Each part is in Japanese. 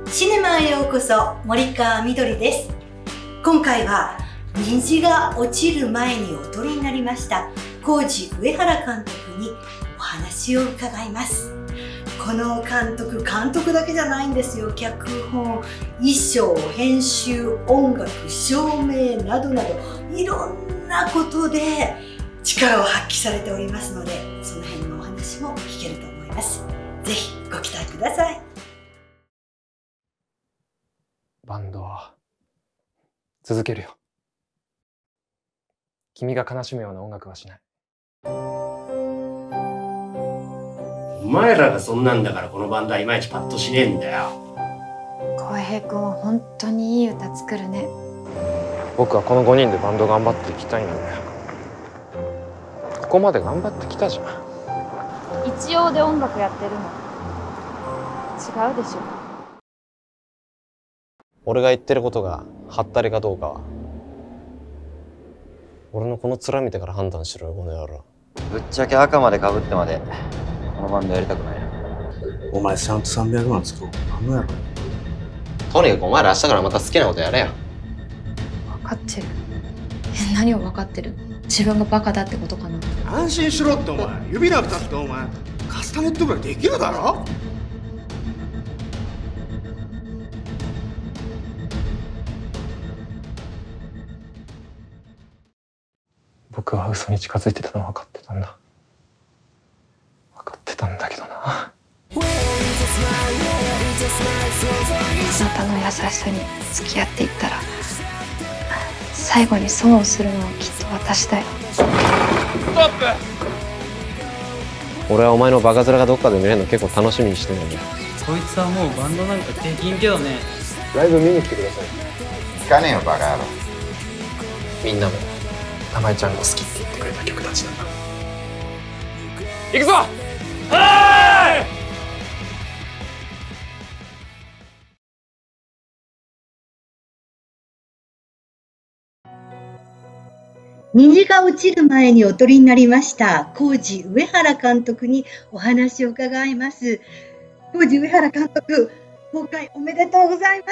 シネマへようこそ。森川みどりです。今回は虹が落ちる前にお撮りになりました高知上原監督にお話を伺います。この監督だけじゃないんですよ。脚本、衣装、編集、音楽、照明などなどいろんなことで力を発揮されておりますので、その辺のお話も聞けると思います。ぜひご期待ください。 バンドは続けるよ。君が悲しむような音楽はしない。 お前らがそんなんだからこのバンドはいまいちパッとしねえんだよ。 浩平君は本当にいい歌作るね。 僕はこの5人でバンド頑張っていきたいんだよ。ここまで頑張ってきたじゃん。 一応で音楽やってるの違うでしょ。 俺が言ってることがハったりかどうかは俺のこの面見てから判断しろよ、この野郎。 ぶっちゃけ赤まで被ってまでこのバンドやりたくないな。 お前ちゃんと300万使おう。あの野郎。 とにかくお前ら明日からまた好きなことやれよ。 分かってる。何を分かってる？自分がバカだってことかな。 安心しろってお前。指なくたってお前カスタネットぐらいできるだろ。 僕は嘘に近づいてたの分かってたんだ。分かってたんだけどな。 あなたの優しさに付き合っていったら最後に損をするのはきっと私だよ。 ストップ。 俺はお前のバカ面がどっかで見れるの結構楽しみにしてるんだよ。 こいつはもうバンドなんかできんけどね。 ライブ見に来てください。 聞かねえよバカ野郎。 みんなも玉井ちゃんが好きって言ってくれた曲たちだな。行くぞ。 虹が落ちる前にお撮りになりました高知上原監督にお話を伺います。高知上原監督、公開おめでとうございます。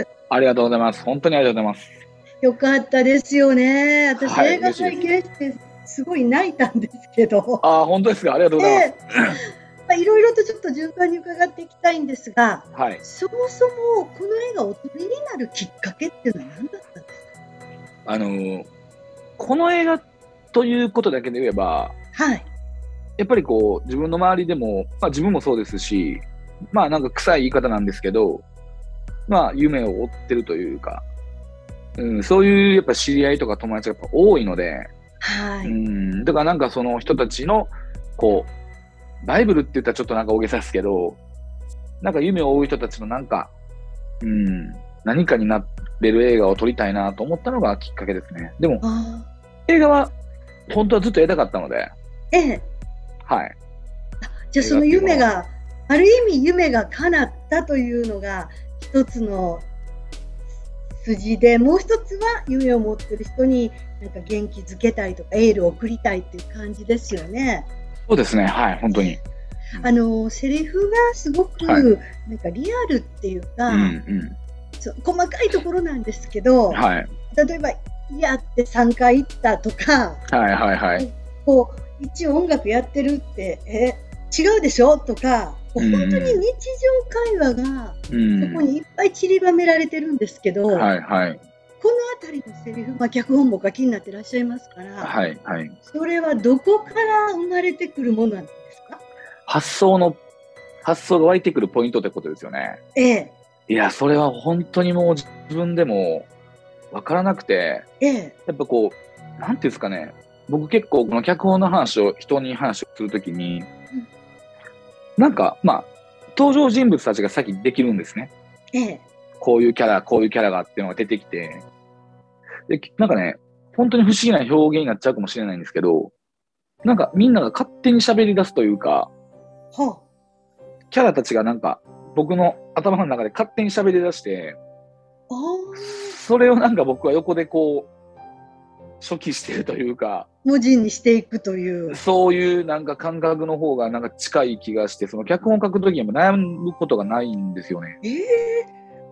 ありがとうございます。本当にありがとうございます。 よかったですよね。私、 はい、 映画拝見してすごい泣いたんですけど。 あ、本当ですか。ありがとうございます。 いろいろとちょっと順番に伺っていきたいんですが、 はい、 そもそもこの映画をお撮りになるきっかけっていうのは何だったんですか？ この映画ということだけで言えば、 はい、 やっぱりこう自分の周りでも、自分もそうですし、なんか臭い言い方なんですけど、夢を追ってるというか、そういうやっぱ知り合いとか友達がやっぱ多いので、 はい、 だからなんかその人たちのこうバイブルって言ったらちょっとなんか大げさですけど、なんか夢を追う人たちのなんか、何かになれる映画を撮りたいなと思ったのがきっかけですね。でも映画は本当はずっとやりたかったので、はい。 じゃあその夢がある意味夢が叶ったというのが一つの筋で、もう一つは夢を持ってる人になんか元気づけたいとかエールを送りたいっていう感じですよね。 そうですね、はい、本当に。 セリフがすごくなんかリアルっていうか、細かいところなんですけど、例えば「いや」って3回言ったとか、こう一応音楽やってるって違うでしょとか、本当に日常会話がそこにいっぱい散りばめられてるんですけど、このあたりのセリフ、脚本もお書きになってらっしゃいますから、それはどこから生まれてくるものなんですか？ 発想が湧いてくるポイントってことですよね。いや、それは本当にもう自分でも分からなくて、やっぱこう、なんていうんですかね、僕結構この脚本の人に話をするときに、なんか登場人物たちが先にできるんですね。こういうキャラがっていうのが出てきて、で、なんかね、本当に不思議な表現になっちゃうかもしれないんですけど、なんかみんなが勝手に喋り出すというか、キャラたちがなんか僕の頭の中で勝手に喋り出して、それをなんか僕は横でこう初期してるというか、 文字にしていくという、 そういうなんか感覚の方がなんか近い気がして、その脚本を書くときにも悩むことがないんですよね。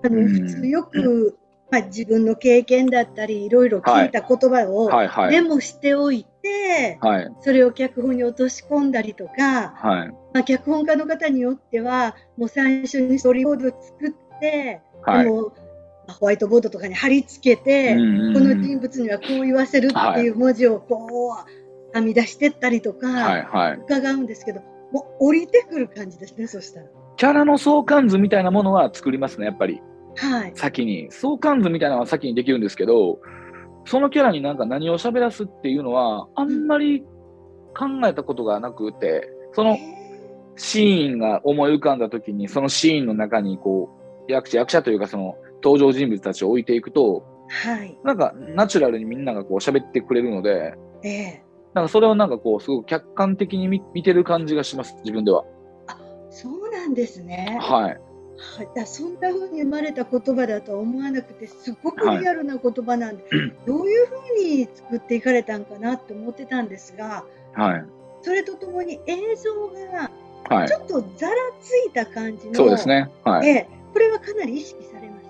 普通よく、自分の経験だったりいろいろ聞いた言葉をメモしておいて、それを脚本に落とし込んだりとか、脚本家の方によってはもう最初にストーリーボードを作って、もうホワイトボードとかに貼り付けて、この人物にはこう言わせるっていう文字をこう編み出してったりとか伺うんですけど、もう降りてくる感じですね。そしたらキャラの相関図みたいなものは作りますね、やっぱり。先に相関図みたいなのは先にできるんですけど、そのキャラに何を喋らすっていうのはあんまり考えたことがなくて、そのシーンが思い浮かんだ時にそのシーンの中にこう役者というかその登場人物たちを置いていくと、なんかナチュラルにみんながこう喋ってくれるので、なんかそれをなんかこうすごく客観的に見てる感じがします、自分では。 そうなんですね。そんな風に生まれた言葉だとは思わなくて、すごくリアルな言葉なんで、どういう風に作っていかれたんかなって思ってたんですが、それとともに映像がちょっとざらついた感じの、 そうですね。 これはかなり意識されました？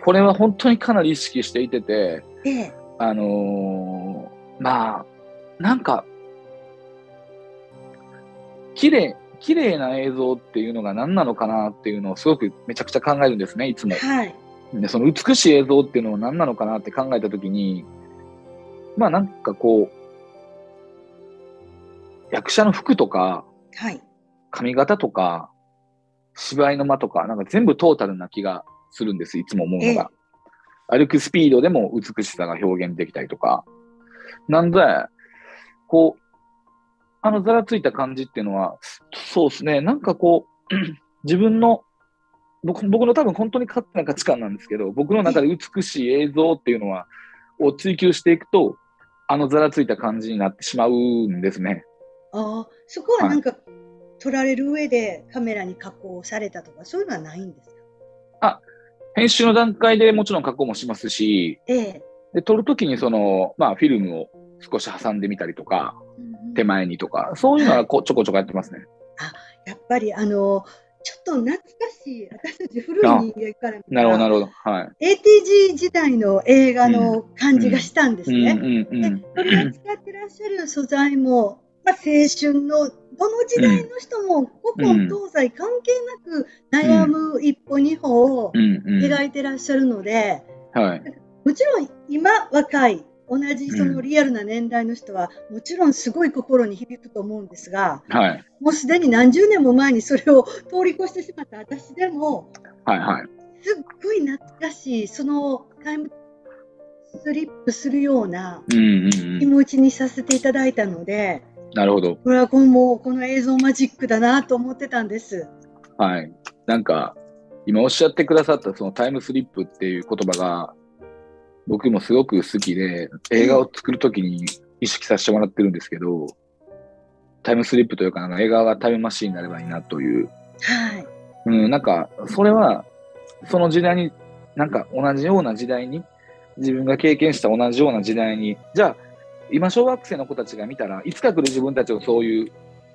これは本当にかなり意識していてて、なんか綺麗な映像っていうのが何なのかなっていうのをすごくめちゃくちゃ考えるんですね、いつも。でその美しい映像っていうのは何なのかなって考えたときに、なんかこう役者の服とか、髪型とか芝居の間とか、なんか全部トータルな気がするんです、いつも思うのが。歩くスピードでも美しさが表現できたりとか。なんでこうざらついた感じっていうのは、そうですね、なんかこう自分の僕の多分本当に勝手な価値観なんですけど、僕の中で美しい映像っていうのを追求していくと、ざらついた感じになってしまうんですね。 そこはなんか、撮られる上でカメラに加工されたとかそういうのはないんですか？ 編集の段階でもちろん加工もしますし、で撮るときにその、フィルムを少し挟んでみたりとか、手前にとか、そういうのはちょこちょこやってますね。 やっぱりちょっと懐かしい、私たち古い人間から見たら、 なるほど、 ATG 時代の映画の感じがしたんですね。で、取り扱ってらっしゃる素材も、青春のどの時代の人も古今東西関係なく悩む一歩二歩を描いてらっしゃるので、もちろん今若い同じそのリアルな年代の人はもちろんすごい心に響くと思うんですが、もうすでに何十年も前にそれを通り越してしまった私でも、すっごい懐かしい、そのタイムスリップするような気持ちにさせていただいたので、 なるほど。 これはもうこの映像マジックだなと思ってたんです。 なんか今おっしゃってくださったそのタイムスリップっていう言葉が僕もすごく好きで、映画を作るときに意識させてもらってるんですけど、タイムスリップというか、映画がタイムマシーンになればいいなという。なんかそれはその時代に、なんか同じような時代に、自分が経験した同じような時代に、じゃあ今小学生の子たちが見たらいつか来る自分たちをそういう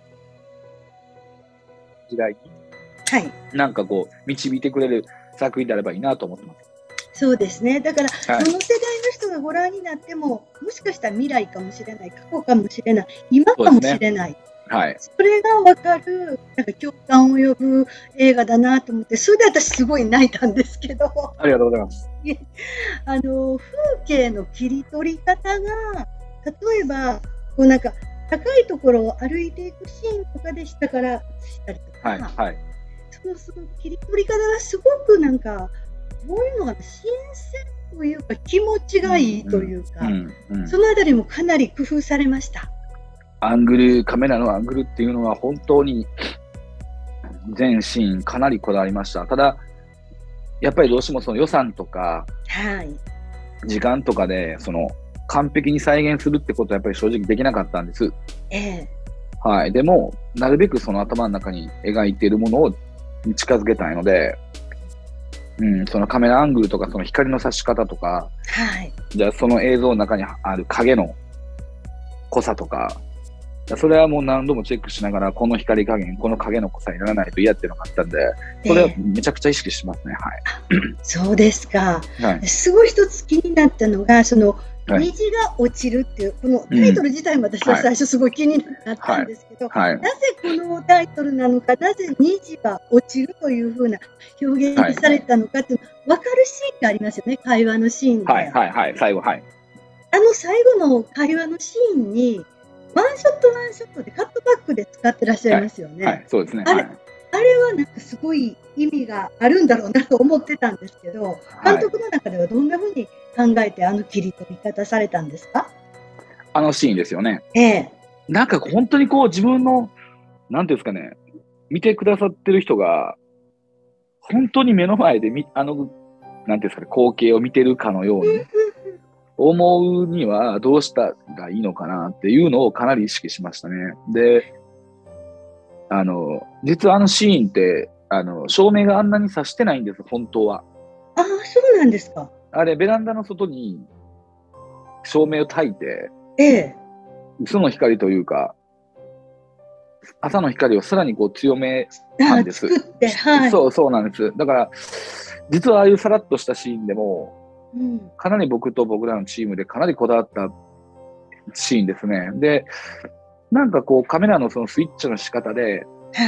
時代に、なんかこう導いてくれる作品であればいいなと思ってます。 そうですね。だから、どの世代の人がご覧になっても、もしかしたら未来かもしれない、過去かもしれない、今かもしれない。それが分かる、なんか共感を呼ぶ映画だなと思って、それで私すごい泣いたんですけど。 ありがとうございます。 風景の切り取り方が、例えば、こうなんか高いところを歩いていくシーンとかで下からしたりとか、その切り取り方がすごくなんか、こういうのが新鮮というか気持ちがいいというか、そのあたりもかなり工夫されました。 カメラのアングルっていうのは本当に全シーンかなりこだわりました。ただやっぱりどうしてもその予算とか、時間とかでその完璧に再現するってことはやっぱり正直できなかったんです。でもなるべくその頭の中に描いているものを近づけたいので、そのカメラアングルとかその光の差し方とか、じゃあその映像の中にある影の濃さとか、 それはもう何度もチェックしながら、この光加減、この影の濃さにならないと嫌っていうのがあったんで、それはめちゃくちゃ意識しますね。はい。 そうですか。 はい、 すごい一つ気になったのが、その、虹が落ちるっていう、このタイトル自体も私は最初すごい気になったんですけど、なぜこのタイトルなのか、なぜ虹が落ちるというふうな表現されたのかっていうの、分かるシーンがありますよね、会話のシーンで。 はいはいはい、最後、はい。 最後の会話のシーンに、ワンショットワンショットでカットバックで使ってらっしゃいますよね。 はい、そうですね。 あれはなんかすごい意味があるんだろうなと思ってたんですけど、監督の中ではどんなふうに考えて切り取り方されたんですか？ あのシーンですよね。なんか本当にこう自分の、なんていうんですかね、見てくださってる人が、本当に目の前でなんていうんですかね、光景を見てるかのように思うにはどうしたらいいのかなっていうのをかなり意識しましたね。で、実はあのシーンって、照明があんなに差してないんです、本当は。 ああ、そうなんですか。 あれ、ベランダの外に照明を焚いて、嘘の光というか、朝の光をさらにこう強めたんです。そうなんです。だから、実はああいうさらっとしたシーンでも、かなり僕と僕らのチームでかなりこだわったシーンですね。で、なんかこうカメラのそのスイッチの仕方で、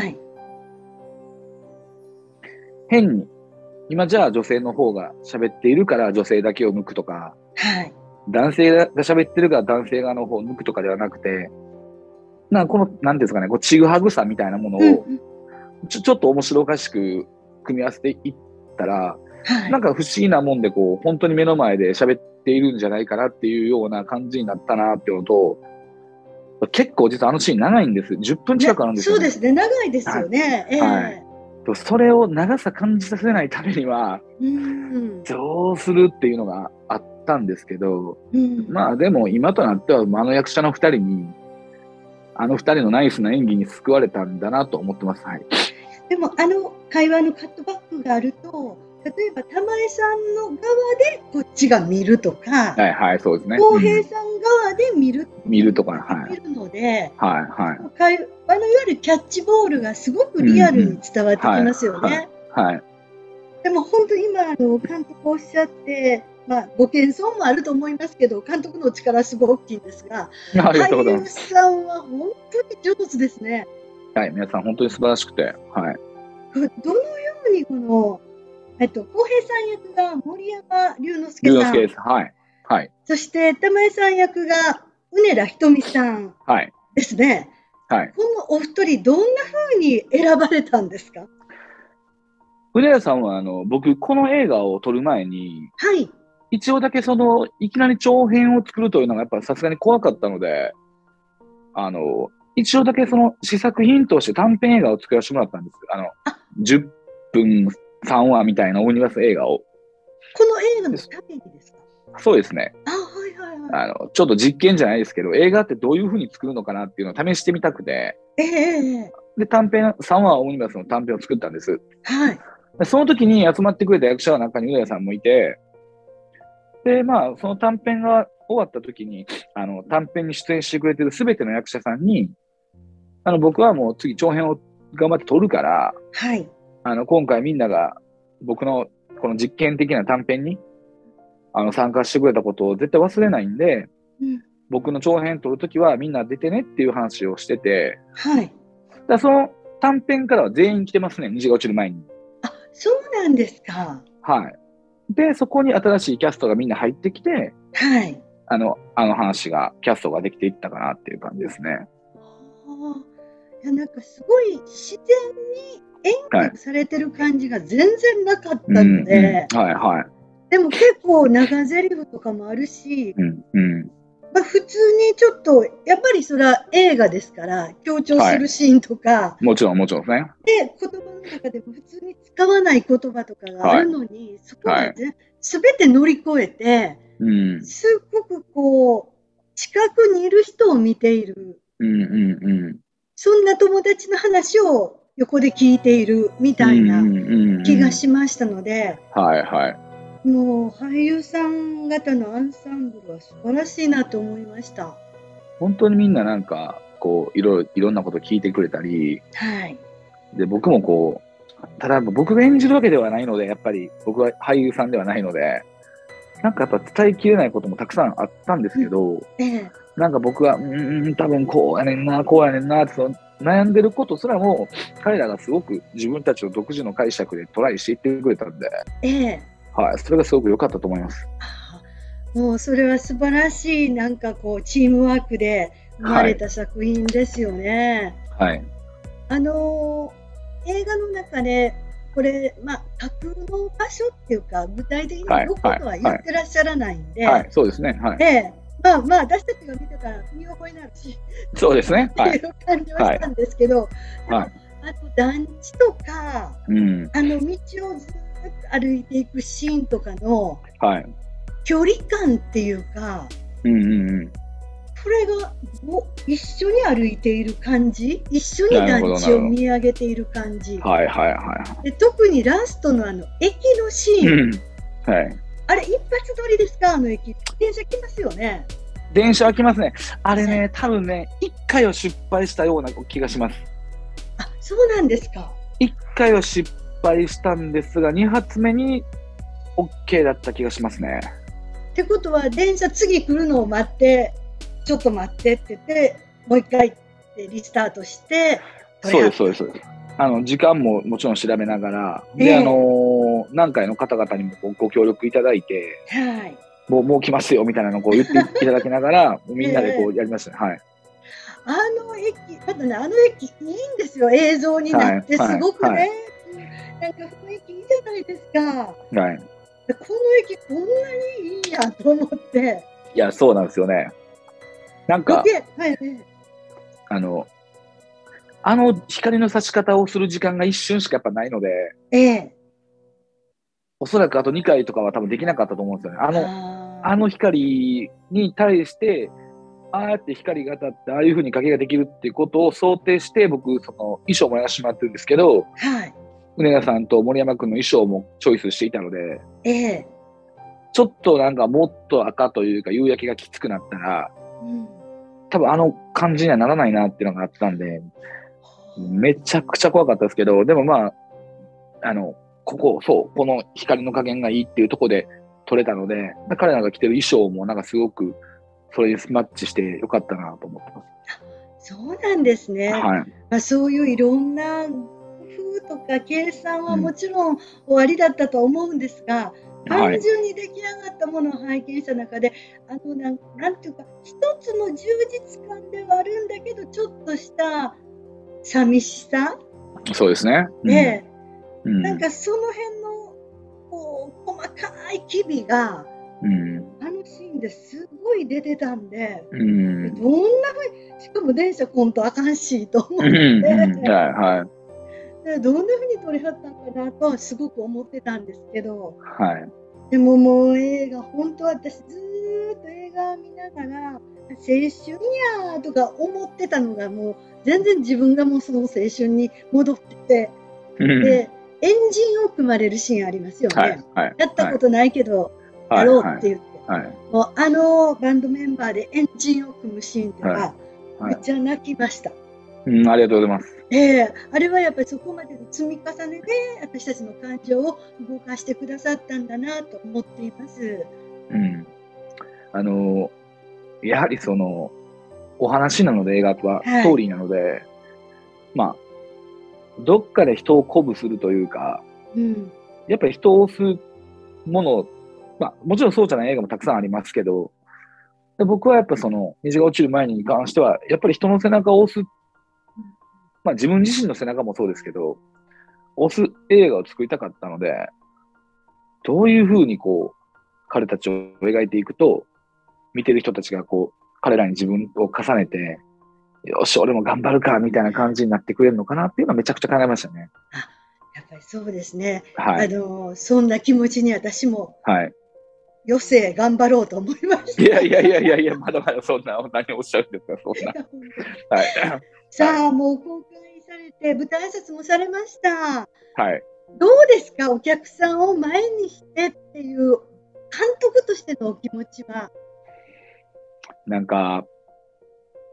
変に、今じゃあ女性の方が喋っているから女性だけを向くとか、男性が喋ってるから男性側の方を向くとかではなくて、この、なんていうんですかね、こうちぐはぐさみたいなものを、ちょっと面白おかしく組み合わせていったら、なんか不思議なもんで、こう、本当に目の前で喋っているんじゃないかなっていうような感じになったなっていうのと、結構実はあのシーン長いんです。10分近くあるんですよ、ね。 そうですね、長いですよね。 それを長さ感じさせないためには、どうするっていうのがあったんですけど、まあでも今となっては、あの役者の2人に、あの2人のナイスな演技に救われたんだなと思ってます。はい。 でも会話のカットバックがあると、例えば玉江さんの側でこっちが見るとか、 そうですね。 浩平さん側で見るとか、 見るので、 会話のいわゆるキャッチボールがすごくリアルに伝わってきますよね。でも本当に今監督おっしゃって、ご謙遜もあると思いますけど、監督の力すごい大きいんですが、俳優さんは本当に上手ですね。 はい、皆さん本当に素晴らしくて、 どのようにこの浩平さん役が森山龍之介さん。 です。はい。 そして玉江さん役がうねらひとみさんですね。このお二人どんな風に選ばれたんですか？ うねらさんは僕この映画を撮る前に、一応だけいきなり長編を作るというのがやっぱさすがに怖かったので、一応だけ試作品として短編映画を作らせてもらったんです。10分3話みたいなオムニバス映画を。 この映画のためにですか？ そうですね。ちょっと実験じゃないですけど、映画ってどういう風に作るのかなっていうのを試してみたくて、で、短編、3話オムニバスの短編を作ったんです。その時に集まってくれた役者の中にうねらさんもいて、で、その短編が終わった時に、短編に出演してくれてる全ての役者さんに、僕はもう次長編を頑張って撮るから、今回みんなが僕のこの実験的な短編に参加してくれたことを絶対忘れないんで、僕の長編撮るときはみんな出てねっていう話をしてて、だその短編からは全員来てますね、虹が落ちる前に。 あ、そうなんですか。 で、そこに新しいキャストがみんな入ってきて、あの話が、キャストができていったかなっていう感じですね。 いや、なんかすごい自然に演技されてる感じが全然なかったので、でも結構長ゼリフとかもあるし、普通にちょっとやっぱりそれは映画ですから強調するシーンとか、 もちろんですね。 で、言葉の中でも普通に使わない言葉とかがあるのに、そこまで全て乗り越えて、すごくこう近くにいる人を見ている、そんな友達の話を横で聞いているみたいな気がしましたので、もう俳優さん方のアンサンブルは素晴らしいなと思いました。 本当にみんななんかこういろんなこと聞いてくれたり、 はい、 で僕もこうただ僕が演じるわけではないので、やっぱり僕は俳優さんではないので、なんかやっぱ伝えきれないこともたくさんあったんですけど、なんか僕は多分こうやねんなってその悩んでることすらも彼らがすごく自分たちの独自の解釈でトライしていってくれたんで、はい、それがすごく良かったと思います。 もうそれは素晴らしい、なんかこうチームワークで生まれた作品ですよね。 はい。 映画の中でこれ、架空の場所っていうか具体的にどことは言ってらっしゃらないんで、 そうですね。はい。 私たちが見てたら見覚えになるし、 そうですね。 っていう感じはしたんですけど、あと団地とか、道をずっと歩いていくシーンとかの距離感っていうか、これが一緒に歩いている感じ、一緒に団地を見上げている感じ、で特にラストの駅のシーン、あれ一発撮りですか？駅電車来ますよね。 電車は来ますね。あれね、多分ね1回は失敗したような気がします。 あ、そうなんですか。 1回は失敗したんですが2発目に OK だった気がしますね。 ってことは電車次来るのを待って、ちょっと待ってって言ってもう一回ってリスタートして、 そうです時間ももちろん調べながら、で何回の方々にもご協力いただいて、もう来ますよみたいなのをこう言っていただきながらみんなでこうやりましたね。はい。 駅いいんですよ。映像になってすごくね、なんか雰囲気いいじゃないですか。この駅こんなにいいやと思って。 いや、そうなんですよね。なんか、光の差し方をする時間が一瞬しかやっぱないので、おそらくあと2回とかは多分できなかったと思うんですよね。あの光に対して、ああやって光が当たって、ああいう風に影ができるっていうことを想定して、僕、その衣装もやらせてもらってるんですけど、梅田さんと森山君の衣装もチョイスしていたので、ちょっとなんかもっと赤というか夕焼けがきつくなったら、多分あの感じにはならないなっていうのがあったんで、めちゃくちゃ怖かったですけど、でもこの光の加減がいいっていうところで撮れたので、彼らが着てる衣装もなんかすごくそれにマッチしてよかったなと思ってます。 そうなんですね。そういういろんな工夫とか計算はもちろんおありだったと思うんですが、単純に出来上がったものを拝見した中で、なんていうか、一つの充実感ではあるんだけど、ちょっとした寂しさ。 そうですね。 なんかその辺のこう細かい機微が、あのシーンですごい出てたんで、どんなふうに、しかも電車来んとあかんしと思って、どんなふうに撮りはったのかなとはすごく思ってたんですけど、でももう映画、本当私ずーっと映画見ながら青春やとか思ってたのが、もう全然自分がもうその青春に戻ってて、でエンジンを組まれるシーンありますよね。やったことないけどやろうって言って、もうバンドメンバーでエンジンを組むシーンとか、めっちゃ泣きました。 ありがとうございます。 あれはやっぱりそこまでの積み重ねで私たちの感情を動かしてくださったんだなと思っています。 やはりそのお話なので、映画はストーリーなので、どっかで人を鼓舞するというか、やっぱり人を押すもの、もちろんそうじゃない映画もたくさんありますけど、僕はやっぱその虹が落ちる前に関しては、やっぱり人の背中を押す、自分自身の背中もそうですけど、押す映画を作りたかったので、どういうふうにこう彼たちを描いていくと、見てる人たちがこう彼らに自分を重ねて、よし俺も頑張るかみたいな感じになってくれるのかなっていうのはめちゃくちゃ考えましたね。 やっぱりそうですね。そんな気持ちに私も、余生頑張ろうと思いました。 いや、まだまだそんな何をおっしゃるんですか、そんな。 さあ、もう公開されて、舞台挨拶もされました。 はい。 どうですか、お客さんを前にしてっていう、監督としてのお気持ちは。 なんか、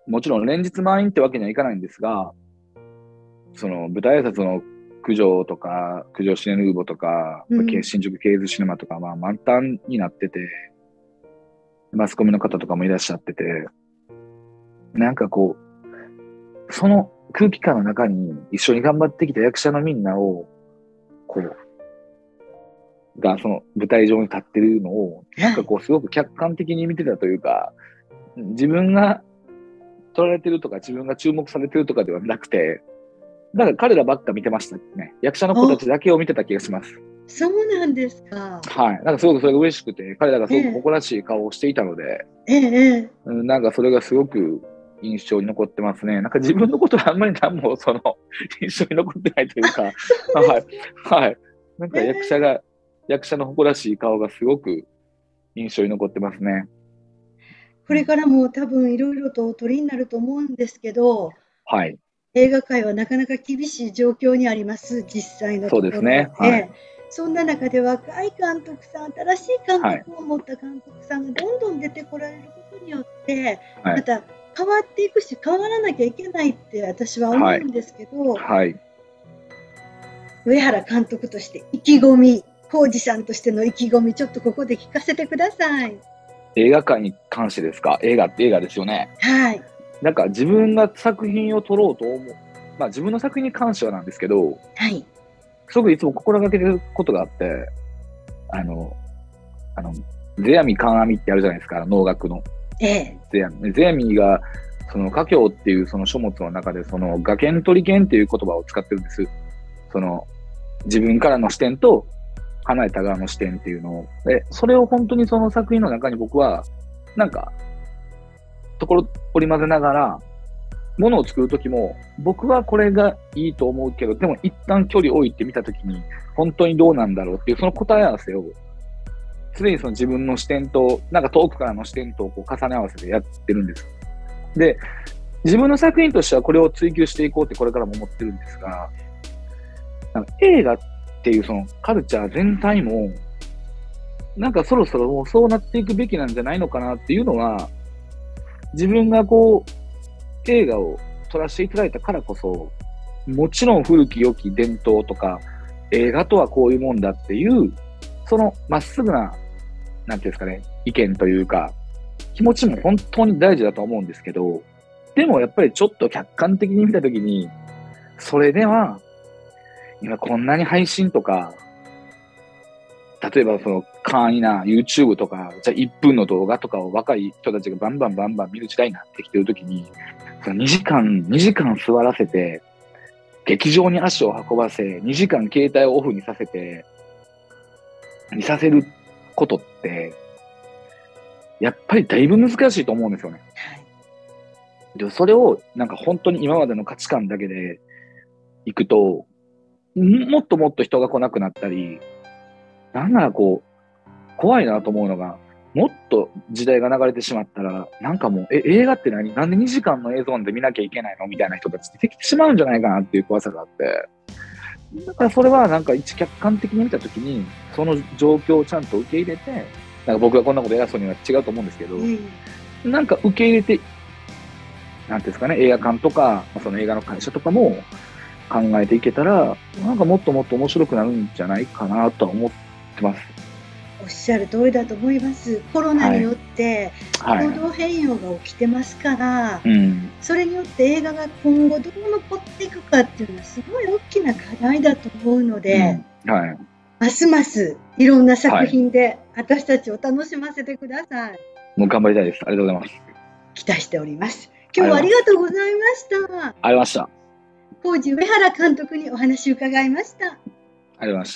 もちろん連日満員ってわけにはいかないんですが、その舞台挨拶の九条とか、九条シネヌーボとか、新宿ケイズシネマとか、まあ満タンになってて、マスコミの方とかもいらっしゃってて、なんかこう、その空気感の中に一緒に頑張ってきた役者のみんなを、こう、がその舞台上に立ってるのを、なんかこうすごく客観的に見てたというか、自分が撮られてるとか自分が注目されてるとかではなくて、だから彼らばっか見てましたね。役者の子たちだけを見てた気がします。 そうなんですか。 はい。なんかすごくそれが嬉しくて、彼らがすごく誇らしい顔をしていたので、なんかそれがすごく印象に残ってますね。なんか自分のことはあんまり何もその印象に残ってないというか、はい。はい。なんか役者の誇らしい顔がすごく印象に残ってますね。 これからも多分いろいろとお取りになると思うんですけど、 はい。 映画界はなかなか厳しい状況にあります、実際のところで。 そうですね。はい。 そんな中で若い監督さん、新しい監督を持った監督さんがどんどん出てこられることによって、また変わっていくし、変わらなきゃいけないって私は思うんですけど、上原監督として意気込み、浩二さんとしての意気込み、ちょっとここで聞かせてください。 映画界に関してですか？映画って映画ですよね。 はい。 なんか自分が作品を撮ろうと思う、まあ自分の作品に関してはなんですけど、 はい。 すごくいつも心がけてることがあって、世阿弥観阿弥ってあるじゃないですか、能楽の。世阿弥が、その華経っていうその書物の中で、その画剣取り剣っていう言葉を使ってるんです。その、自分からの視点と、離れた側の視点っていうのを。で、それを本当にその作品の中に僕は、なんか、ところ織り交ぜながら、ものを作るときも、僕はこれがいいと思うけど、でも一旦距離を置いてみたときに、本当にどうなんだろうっていう、その答え合わせを、常にその自分の視点と、なんか遠くからの視点とこう重ね合わせてやってるんです。で、自分の作品としてはこれを追求していこうってこれからも思ってるんですが、なんか映画っていうそのカルチャー全体も、なんかそろそろもうそうなっていくべきなんじゃないのかなっていうのは、自分がこう、映画を撮らせていただいたからこそ、もちろん古き良き伝統とか、映画とはこういうもんだっていう、そのまっすぐな、なんていうんですかね、意見というか、気持ちも本当に大事だと思うんですけど、でもやっぱりちょっと客観的に見たときに、それでは、今こんなに配信とか、例えばその簡易な YouTube とか、じゃあ1分の動画とかを若い人たちがバンバン見る時代になってきてるときに、その2時間座らせて、劇場に足を運ばせ、2時間携帯をオフにさせて、見させることって、やっぱりだいぶ難しいと思うんですよね。で、それをなんか本当に今までの価値観だけでいくと、もっともっと人が来なくなったり、なんならこう、怖いなと思うのが、もっと時代が流れてしまったら、なんかもう、映画ってなんで2時間の映像で見なきゃいけないのみたいな人たち出てきてしまうんじゃないかなっていう怖さがあって、だからそれはなんか一客観的に見たときに、その状況をちゃんと受け入れて、なんか僕がこんなこと偉そうには違うと思うんですけど、なんか受け入れて、なんていうんですかね、映画館とか、その映画の会社とかも考えていけたら、なんかもっともっと面白くなるんじゃないかなとは思ってます。 おっしゃる通りだと思います。コロナによって行動変容が起きてますから、それによって映画が今後どう残っていくかっていうのはすごい大きな課題だと思うので、ますますいろんな作品で私たちを楽しませてください。 もう頑張りたいです。ありがとうございます。 期待しております。今日はありがとうございました。ありがとうございました。 浩二上原監督にお話を伺いました。ありがとうございました。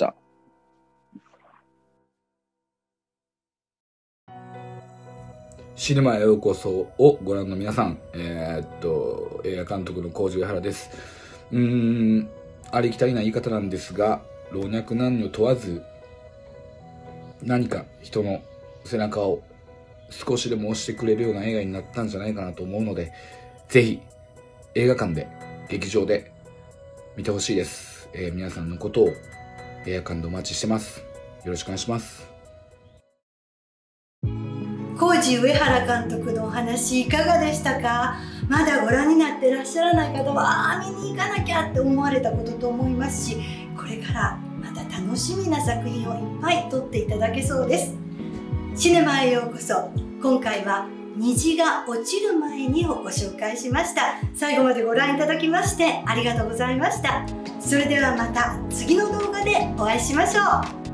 シネマへようこそをご覧の皆さん、映画監督の浩二上原です。ありきたりな言い方なんですが、老若男女問わず、何か人の背中を少しでも押してくれるような映画になったんじゃないかなと思うので、ぜひ映画館で、劇場で見てほしいです。皆さんのことを映画館でお待ちしてます。よろしくお願いします。 浩二上原監督のお話いかがでしたか？ まだご覧になってらっしゃらない方は見に行かなきゃって思われたことと思いますし、これからまた楽しみな作品をいっぱい撮っていただけそうです。シネマへようこそ。今回は虹が落ちる前にをご紹介しました。最後までご覧いただきましてありがとうございました。それではまた次の動画でお会いしましょう。